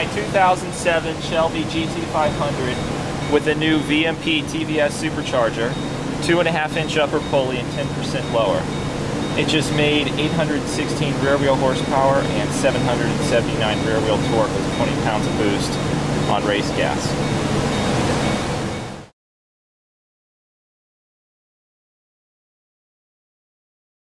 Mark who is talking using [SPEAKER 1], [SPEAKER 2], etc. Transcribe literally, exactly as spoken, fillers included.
[SPEAKER 1] my two thousand seven Shelby G T five hundred with a new V M P T V S Supercharger, two and a half inch upper pulley and ten percent lower. It just made eight hundred sixteen rear wheel horsepower and seven hundred seventy-nine rear wheel torque with twenty pounds of boost on race gas.